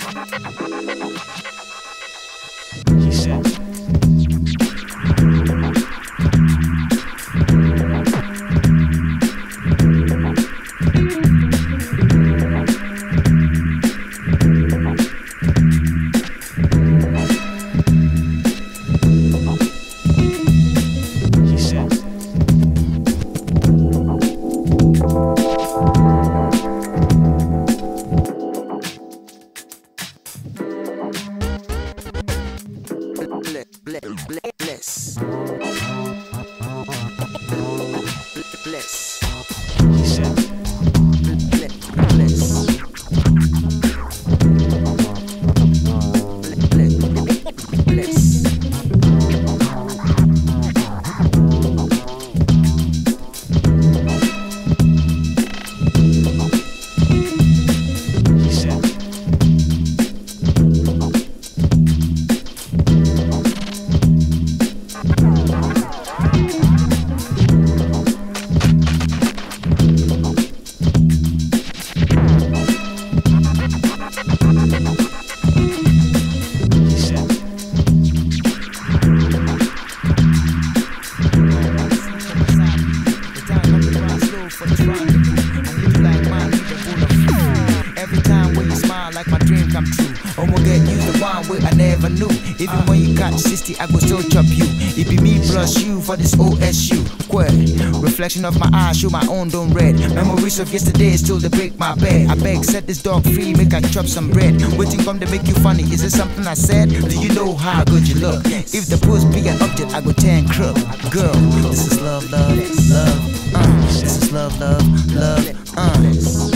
She said. Bless. He said, bless. I never knew. Even when you got 60, I go still chop you. It be me plus you for this OSU. Reflection of my eyes, show my own don't red. Memories of yesterday still they break my bed. I beg, set this dog free, make I chop some bread. Waiting come to make you funny. Is it something I said? Do you know how good you look? If the puss be an object, I go tan crook. Girl, this is love, love, love. This is love, love, love.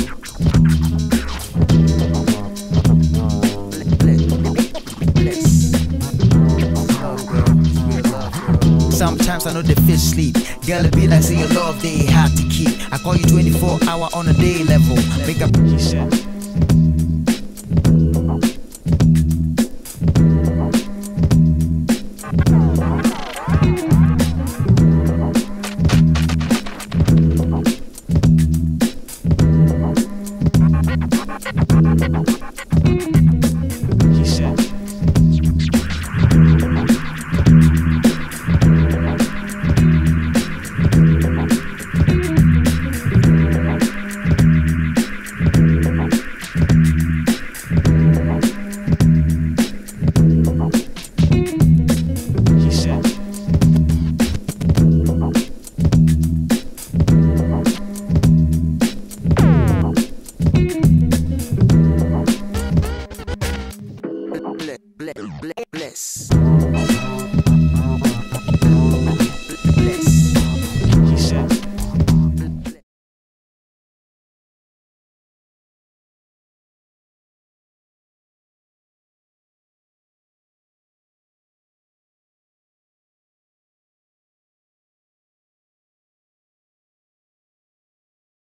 Sometimes I know the fish sleep. Girl, it be like say your love they have to keep. I call you 24 hour on a day level. Make up. He said.